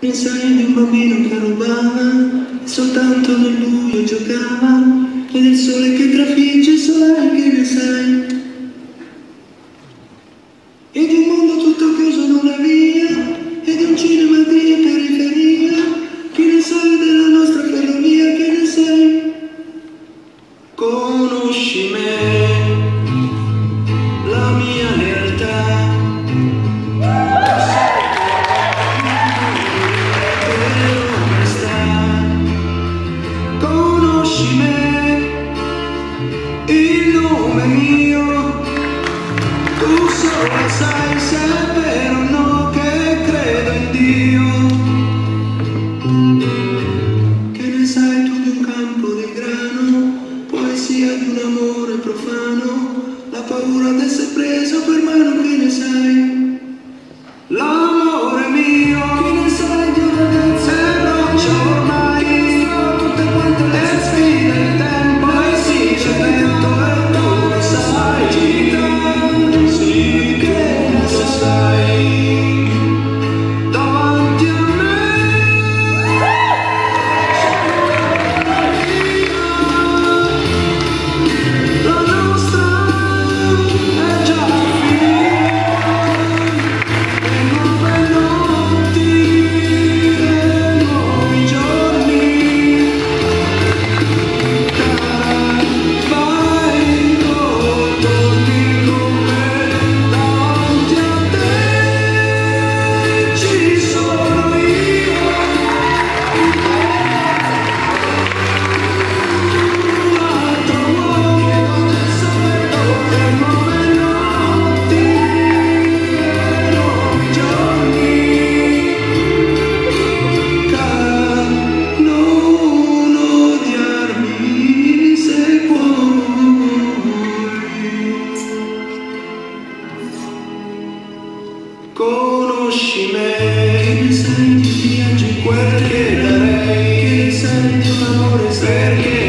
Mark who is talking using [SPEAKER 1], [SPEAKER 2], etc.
[SPEAKER 1] Ne sai di un bambino che rubava e soltanto nel buio giocava, e del sole che trafigge il solare che ne sai, e di un mondo tutto chiuso in una via, e di un cinema di periferia. Che ne sai della nostra ferrovia? Che ne sai? Conosci me, la mia realtà. Conosci me, il nome mio, tu solo sai se è vero o no che credo in Dio. Che ne sai tu di un campo di grano, poesia di un amore profano, la paura d'essere preso per mano? Che ne sai? L'amore mio, che ne sai di una danza e braccia ormai, tutte quante le sfide del tempo, e sì c'è vento e tu lo sai, sì che lo sai, davanti a me, la nostra è già finita, e nuove notti e nuovi giorni, vai o torni con me, davanti a te ci sono io, l'altro uomo adesso vedo, e nuove notti e nuovi giorni, non odiarmi se puoi. Conosci me, che ne sai di viaggi, quel che darei, che ne sai di un amore perché